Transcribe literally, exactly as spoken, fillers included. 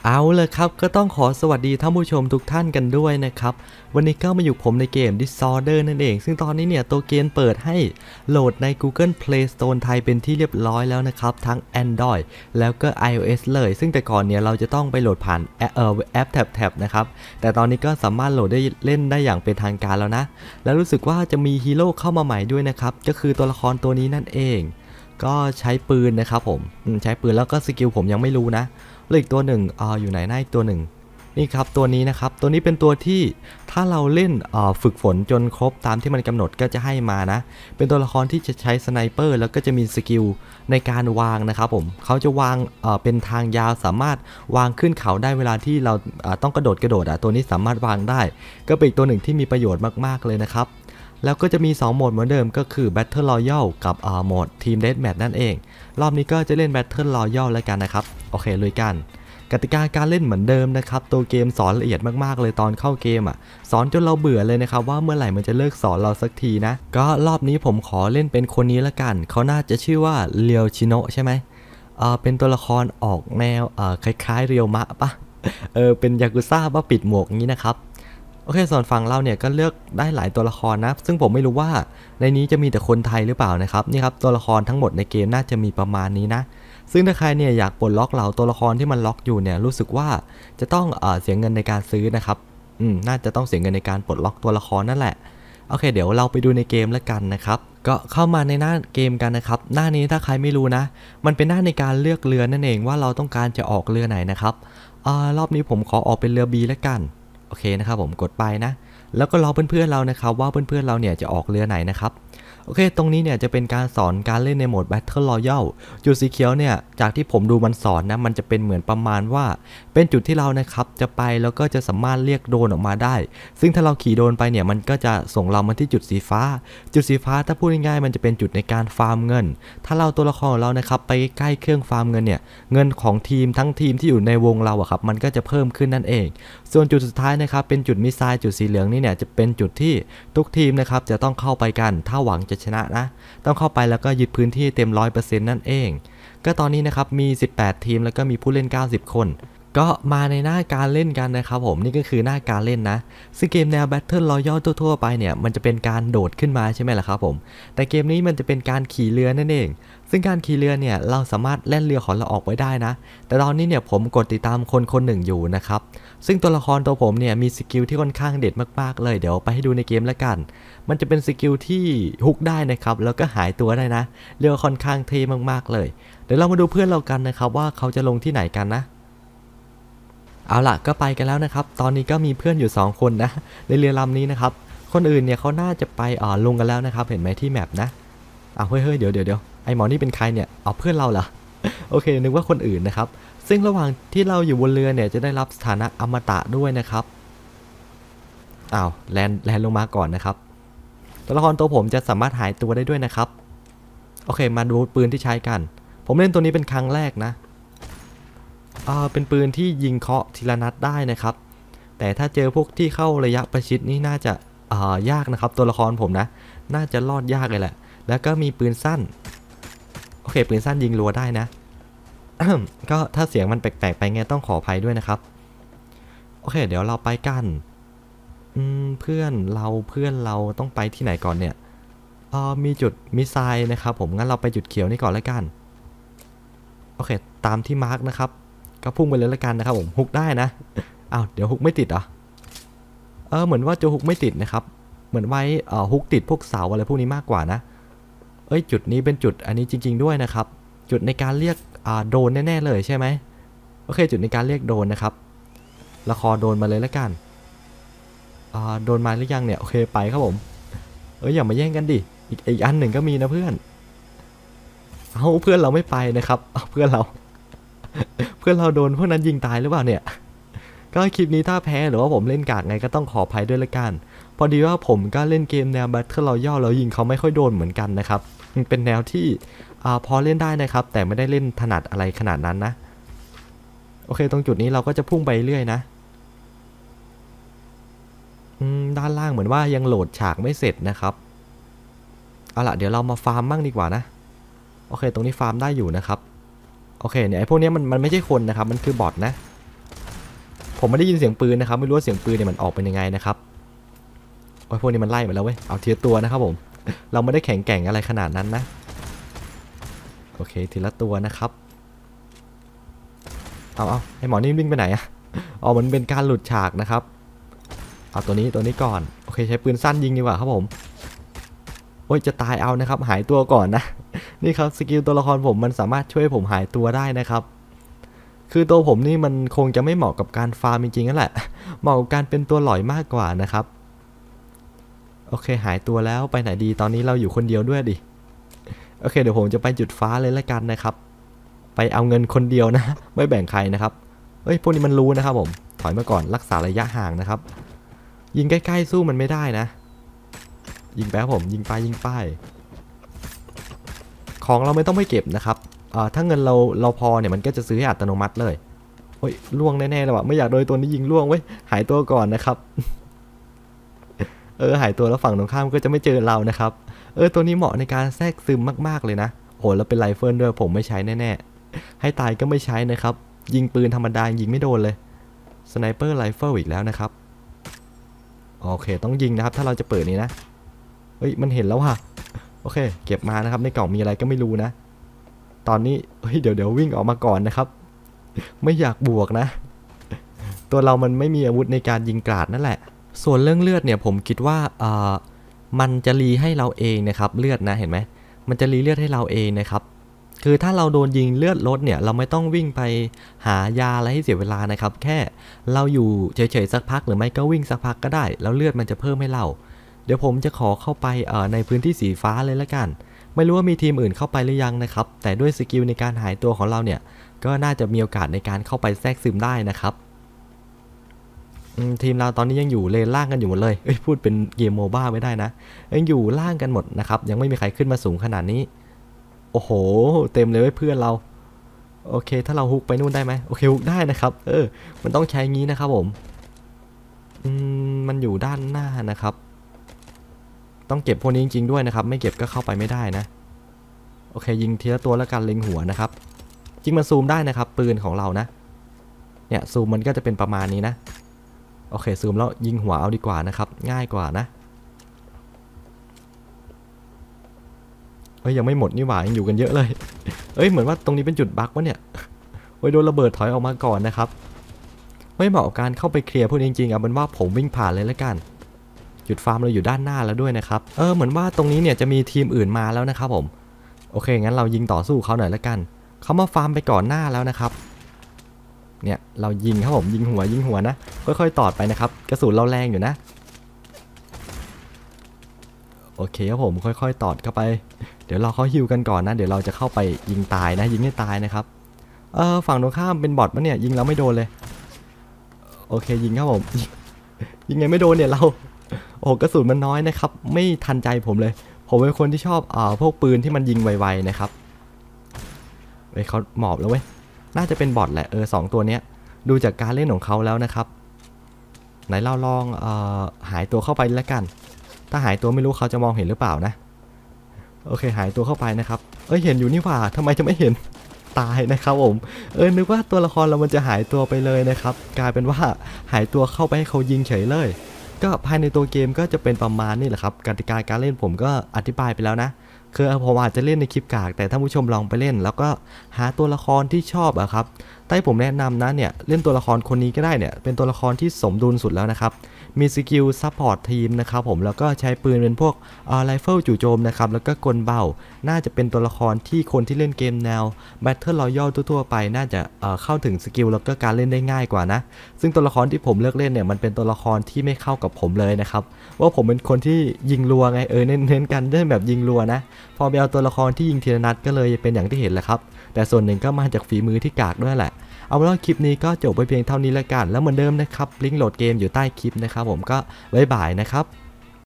เอาเลยครับก็ต้องขอสวัสดีท่านผู้ชมทุกท่านกันด้วยนะครับวันนี้ก็มาอยู่ผมในเกม Disorder นั่นเองซึ่งตอนนี้เนี่ยตัวเกมเปิดให้โหลดใน Google Play Store ไทยเป็นที่เรียบร้อยแล้วนะครับทั้ง Android แล้วก็ iOS เลยซึ่งแต่ก่อนเนี่ยเราจะต้องไปโหลดผ่านแอปเอ่อแอปแท็บๆนะครับแต่ตอนนี้ก็สามารถโหลดได้เล่นได้อย่างเป็นทางการแล้วนะแล้วรู้สึกว่าจะมีฮีโร่เข้ามาใหม่ด้วยนะครับก็คือตัวละครตัวนี้นั่นเองก็ใช้ปืนนะครับผมใช้ปืนแล้วก็สกิลผมยังไม่รู้นะแล้วอีกตัวหนึ่งอ่าอยู่ไหนหน้าอีกตัวหนึ่งนี่ครับตัวนี้นะครับตัวนี้เป็นตัวที่ถ้าเราเล่นฝึกฝนจนครบตามที่มันกำหนดก็จะให้มานะเป็นตัวละครที่จะใช้สไนเปอร์แล้วก็จะมีสกิลในการวางนะครับผมเขาจะวางเป็นทางยาวสามารถวางขึ้นเขาได้เวลาที่เราต้องกระโดดกระโดดอ่ะตัวนี้สามารถวางได้ก็เป็นอีกตัวหนึ่งที่มีประโยชน์มากๆเลยนะครับแล้วก็จะมีสองโหมดเหมือนเดิมก็คือ Battle Royale กับโหมด Team Deathmatch นั่นเองรอบนี้ก็จะเล่น Battle Royale แล้วกันนะครับโอเคลุยกันกติกาการเล่นเหมือนเดิมนะครับตัวเกมสอนละเอียดมากๆเลยตอนเข้าเกมอ่ะสอนจนเราเบื่อเลยนะครับว่าเมื่อไหร่มันจะเลิกสอนเราสักทีนะก็รอบนี้ผมขอเล่นเป็นคนนี้ละกันเขาน่าจะชื่อว่าเรียวชิโนะใช่ไหมเออเป็นตัวละครออกแนวเออคล้ายๆเรียวมะปะเออเป็นยากุซ่าปะปิดหมวกงี้นะครับโอเคส่วนฝั่งเราเนี่ยก็เลือกได้หลายตัวละครนะซึ่งผมไม่รู้ว่าในนี้จะมีแต่คนไทยหรือเปล่านะครับนี่ครับตัวละครทั้งหมดในเกมน่าจะมีประมาณนี้นะซึ่งถ้าใครเนี่ยอยากปลดล็อกเหล่าตัวละครที่มันล็อกอยู่เนี่ยรู้สึกว่าจะต้องเอ่อเสียเงินในการซื้อนะครับอืมน่าจะต้องเสียเงินในการปลดล็อกตัวละครนั่นแหละโอเคเดี๋ยวเราไปดูในเกมแล้วกันนะครับก็เข้ามาในหน้าเกมกันนะครับหน้านี้ถ้าใครไม่รู้นะมันเป็นหน้าในการเลือกเรือนั่นเองว่าเราต้องการจะออกเรือไหนนะครับอ่ารอบนี้ผมขอออกเป็นเรือ B แล้วกันโอเคนะครับผมกดไปนะแล้วก็รอเพื่อนๆเรานะครับว่าเพื่อนๆเราเนี่ยจะออกเรือไหนนะครับโอเคตรงนี้เนี่ยจะเป็นการสอนการเล่นในโหมด Battle Royale จุดสีเขียวเนี่ยจากที่ผมดูมันสอนนะมันจะเป็นเหมือนประมาณว่าเป็นจุดที่เรานะครับจะไปแล้วก็จะสามารถเรียกโดรนออกมาได้ซึ่งถ้าเราขี่โดรนไปเนี่ยมันก็จะส่งเรามาที่จุดสีฟ้าจุดสีฟ้าถ้าพูดง่ายๆมันจะเป็นจุดในการฟาร์มเงินถ้าเราตัวละครของเรานะครับไปใกล้เครื่องฟาร์มเงินเนี่ยเงินของทีมทั้งทีมที่อยู่ในวงเราอะครับมันก็จะเพิ่มขึ้นนั่นเองส่วนจุดสุดท้ายนะครับเป็นจุดมิสไซล์จุดสีเหลืองนี่เนี่ยจะเป็นจุดที่ทุกทีมนะครับจะต้องเข้าไปกันถ้าหวังจะชนะนะต้องเข้าไปแล้วก็ยึดพื้นที่เต็ม ร้อยเปอร์เซ็นต์ นั่นเองก็ตอนนี้นะครับมีสิบแปดทีมแล้วก็มีผู้เล่นเก้าสิบคนก็มาในหน้าการเล่นกันนะครับผมนี่ก็คือหน้าการเล่นนะซึ่งเกมแนว Battle Royale ทั่วๆไปเนี่ยมันจะเป็นการโดดขึ้นมาใช่ไหมล่ะครับผมแต่เกมนี้มันจะเป็นการขี่เรือนั่นเองซึ่งการขี่เรือเนี่ยเราสามารถแล่นเรือของเราออกไว้ได้นะแต่ตอนนี้เนี่ยผมกดติดตามคนคนหนึ่งอยู่นะครับซึ่งตัวละครตัวผมเนี่ยมีสกิลที่ค่อนข้างเด็ดมากๆเลยเดี๋ยวไปให้ดูในเกมแล้วกันมันจะเป็นสกิลที่ฮุกได้นะครับแล้วก็หายตัวได้นะเรียกว่าค่อนข้างเท่มากๆเลยเดี๋ยวเรามาดูเพื่อนเรากันนะครับว่าเขาจะลงที่ไหนกันนะเอาล่ะก็ไปกันแล้วนะครับตอนนี้ก็มีเพื่อนอยู่สองคนนะในเรือลำนี้นะครับคนอื่นเนี่ยเขาน่าจะไปอ่อลงกันแล้วนะครับเห็นไหมที่แมปนะอ้าวเฮ้ยเฮ้ยเดี๋ยวเดี๋ยวเดี๋ยวไอหมอนี่เป็นใครเนี่ยเอาเพื่อนเราเหรอโอเคนึกว่าคนอื่นนะครับซึ่งระหว่างที่เราอยู่บนเรือเนี่ยจะได้รับสถานะอมตะด้วยนะครับอ้าวแลนแลนลงมาก่อนนะครับตัวละครตัวผมจะสามารถหายตัวได้ด้วยนะครับโอเคมาดูปืนที่ใช้กันผมเล่นตัวนี้เป็นครั้งแรกนะอ่าเป็นปืนที่ยิงเคาะทีละนัดได้นะครับแต่ถ้าเจอพวกที่เข้าระยะประชิดนี่น่าจะอ่ายากนะครับตัวละครผมนะน่าจะรอดยากเลยแหละแล้วก็มีปืนสั้นโอเคปืนสั้นยิงรัวได้นะ ก็ถ้าเสียงมันแปลกๆไปไงต้องขออภัยด้วยนะครับโอเคเดี๋ยวเราไปกันอืมเพื่อนเราเพื่อนเราต้องไปที่ไหนก่อนเนี่ยเออมีจุดมิสไซล์นะครับผมงั้นเราไปจุดเขียวนี่ก่อนแล้วกันโอเคตามที่มาร์กนะครับก็พุ่งไปเลยแล้วกันนะครับผมฮุกได้นะอ้าวเดี๋ยวฮุกไม่ติดเหรอเออเหมือนว่าจะฮุกไม่ติดนะครับเหมือนไว้เอ่อฮุกติดพวกเสาอะไรพวกนี้มากกว่านะเอ้ยจุดนี้เป็นจุดอันนี้จริงๆด้วยนะครับจุดในการเรียกอ่าโดนแน่ๆเลยใช่ไหมโอเคจุดในการเรียกโดนนะครับละครโดนมาเลยแล้วกันอ่าโดนมาหรือยังเนี่ยโอเคไปครับผมเอ้ยอย่ามาแย่งกันดิอีกอีกอันหนึ่งก็มีนะเพื่อนเอาเพื่อนเราไม่ไปนะครับเอาเพื่อนเราเพื่อนเราโดนพวกนั้นยิงตายหรือเปล่าเนี่ยก็คลิปนี้ถ้าแพ้หรือว่าผมเล่นกากไงก็ต้องขออภัยด้วยละกันพอดีว่าผมก็เล่นเกมแนว Battle Royale แล้วยิงเขาไม่ค่อยโดนเหมือนกันนะครับมันเป็นแนวที่อ่าพอเล่นได้นะครับแต่ไม่ได้เล่นถนัดอะไรขนาดนั้นนะโอเคตรงจุดนี้เราก็จะพุ่งไปเรื่อยนะด้านล่างเหมือนว่ายังโหลดฉากไม่เสร็จนะครับเอาล่ะเดี๋ยวเรามาฟาร์มมั่งดีกว่านะโอเคตรงนี้ฟาร์มได้อยู่นะครับโอเคเนี่ยไอ้พวกนี้มันมันไม่ใช่คนนะครับมันคือบอทนะผมไม่ได้ยินเสียงปืนนะครับไม่รู้ว่าเสียงปืนเนี่ยมันออกเป็นยังไงนะครับโอ้ยพวกนี้มันไล่มาแล้วเว้ยเอาทีละตัวนะครับผมเราไม่ได้แข็งแกร่งอะไรขนาดนั้นนะโอเคทีละตัวนะครับเอาเอาไอหมอนี่วิ่งไปไหนอะอ๋อมันเป็นการหลุดฉากนะครับเอาตัวนี้ตัวนี้ก่อนโอเคใช้ปืนสั้นยิงดีกว่าครับผมโอ้ยจะตายเอานะครับหายตัวก่อนนะนี่ครับสกิลตัวละครผมมันสามารถช่วยผมหายตัวได้นะครับคือตัวผมนี่มันคงจะไม่เหมาะกับการฟาร์มจริงๆนั่นแหละเหมาะกับการเป็นตัวหลอยมากกว่านะครับโอเคหายตัวแล้วไปไหนดีตอนนี้เราอยู่คนเดียวด้วยดิโอเคเดี๋ยวผมจะไปจุดฟ้าเลยละกันนะครับไปเอาเงินคนเดียวนะไม่แบ่งใครนะครับเฮ้ยพวกนี้มันรู้นะครับผมถอยมาก่อนรักษาระยะห่างนะครับยิงใกล้ๆสู้มันไม่ได้นะยิงไปครับผมยิงไปยิงไปของเราไม่ต้องไปเก็บนะครับถ้าเงินเราเราพอเนี่ยมันก็จะซื้อให้อัตโนมัติเลยโอ้ยล่วงแน่ๆเลยว่ะไม่อยากโดนตัวนี้ยิงล่วงเว้ยหายตัวก่อนนะครับเออหายตัวแล้วฝั่งตรงข้ามก็จะไม่เจอเรานะครับเออตัวนี้เหมาะในการแทรกซึมมากๆเลยนะโอ้แล้วเป็นไรเฟิลด้วยผมไม่ใช้แน่ๆให้ตายก็ไม่ใช้นะครับยิงปืนธรรมดายิงไม่โดนเลยสไนเปอร์ไรเฟิลอีกแล้วนะครับโอเคต้องยิงนะครับถ้าเราจะเปิดนี้นะเฮ้ยมันเห็นแล้วว่ะโอเคเก็บมานะครับในกล่องมีอะไรก็ไม่รู้นะตอนนี้เฮ้ยเดี๋ยวเดี๋ยววิ่งออกมาก่อนนะครับไม่อยากบวกนะตัวเรามันไม่มีอาวุธในการยิงกราดนั่นแหละส่วนเรื่องเลือดเนี่ยผมคิดว่าเอ่อมันจะรีให้เราเองนะครับเลือดนะเห็นไหมมันจะรีเลือดให้เราเองนะครับคือถ้าเราโดนยิงเลือดลดเนี่ยเราไม่ต้องวิ่งไปหายาอะไรให้เสียเวลานะครับแค่เราอยู่เฉยๆสักพักหรือไม่ก็วิ่งสักพักก็ได้แล้วเลือดมันจะเพิ่มให้เราเดี๋ยวผมจะขอเข้าไปเอ่อในพื้นที่สีฟ้าเลยละกันไม่รู้ว่ามีทีมอื่นเข้าไปหรือยังนะครับแต่ด้วยสกิลในการหายตัวของเราเนี่ยก็น่าจะมีโอกาสในการเข้าไปแทรกซึมได้นะครับทีมเราตอนนี้ยังอยู่เลนล่างกันอยู่หมดเลยเอ้ยพูดเป็นเกมโมบ้าไม่ได้นะยังอยู่ล่างกันหมดนะครับยังไม่มีใครขึ้นมาสูงขนาดนี้โอ้โหเต็มเลยเพื่อนเราโอเคถ้าเราฮุกไปนู่นได้ไหมโอเคฮุกได้นะครับเออมันต้องใช้งี้นะครับผมอืมมันอยู่ด้านหน้านะครับต้องเก็บพวกนี้จริงๆด้วยนะครับไม่เก็บก็เข้าไปไม่ได้นะโอเคยิงทีละตัวแล้วกันเล็งหัวนะครับจริงมันซูมได้นะครับปืนของเรานะเนี่ยซูมมันก็จะเป็นประมาณนี้นะโอเคซูมแล้วยิงหัวเอาดีกว่านะครับง่ายกว่านะเฮ้ยยังไม่หมดนี่หว่ายังอยู่กันเยอะเลยเอ้ยเหมือนว่าตรงนี้เป็นจุดบั๊กวะเนี่ยโอ้ยโดนระเบิดถอยออกมาก่อนนะครับไม่เหมาะกับการเข้าไปเคลียร์พวกนี้จริงๆเอาเป็นว่าผมวิ่งผ่านเลยแล้วกันจุดฟาร์มเราอยู่ด้านหน้าแล้วด้วยนะครับเออเหมือนว่าตรงนี้เนี่ยจะมีทีมอื่นมาแล้วนะครับผมโอเคงั้นเรายิงต่อสู้เขาหน่อยแล้วกันเขามาฟาร์มไปก่อนหน้าแล้วนะครับเนี่ยเรายิงครับผมยิงหัวยิงหัวนะค่อยๆตอดไปนะครับกระสุนเราแรงอยู่นะโอเคครับผมค่อยๆตอดเข้าไปเดี๋ยวเราเขาฮิวกันก่อนนะเดี๋ยวเราจะเข้าไปยิงตายนะยิงให้ตายนะครับเออฝั่งตรงข้ามเป็นบอทปะเนี่ยยิงเราไม่โดนเลยโอเคยิงครับผมยิงไงไม่โดนเนี่ยเราโอ้กระสุนมันน้อยนะครับไม่ทันใจผมเลยผมเป็นคนที่ชอบอ่าพวกปืนที่มันยิงไวๆนะครับเฮ้ยเขาหมอบแล้วเว้ยน่าจะเป็นบอทแหละเออสองตัวเนี้ยดูจากการเล่นของเขาแล้วนะครับไหนเราลองเอ่อหายตัวเข้าไปแล้วกันถ้าหายตัวไม่รู้เขาจะมองเห็นหรือเปล่านะโอเคหายตัวเข้าไปนะครับเอ้ยเห็นอยู่นี่หว่าทำไมจะไม่เห็นตายนะครับผมเออนึกว่าตัวละครเรามันจะหายตัวไปเลยนะครับกลายเป็นว่าหายตัวเข้าไปให้เขายิงเฉยเลยก็ภายในตัวเกมก็จะเป็นประมาณนี้แหละครับกติกาการเล่นผมก็อธิบายไปแล้วนะคือผมอาจจะเล่นในคลิปกากแต่ท่านผู้ชมลองไปเล่นแล้วก็หาตัวละครที่ชอบอะครับแต่ผมแนะนำนะเนี่ยเล่นตัวละครคนนี้ก็ได้เนี่ยเป็นตัวละครที่สมดุลสุดแล้วนะครับมีสกิลซัพพอร์ตทีมนะครับผมแล้วก็ใช้ปืนเป็นพวกไรเฟิลจู่โจมนะครับแล้วก็กลเบาน่าจะเป็นตัวละครที่คนที่เล่นเกมแนว Battle Royale ทั่วๆไปน่าจะเเข้าถึงสกิลแล้วก็การเล่นได้ง่ายกว่านะซึ่งตัวละครที่ผมเลือกเล่นเนี่ยมันเป็นตัวละครที่ไม่เข้ากับผมเลยนะครับว่าผมเป็นคนที่ยิงรัวไงเออเน้นๆกันเล่นแบบยิงรัวนะพอไปเอาตัวละครที่ยิงทีละนัดก็เลยเป็นอย่างที่เห็นแหละครับแต่ส่วนหนึ่งก็มาจากฝีมือที่กากด้วยแหละเอาเป็นว่าคลิปนี้ก็จบไปเพียงเท่านี้แล้วกันแล้วเหมือนเดิมนะครับลิงก์โหลดเกมอยู่ใต้คลิปนะครับผมก็บ๊ายบายนะครับ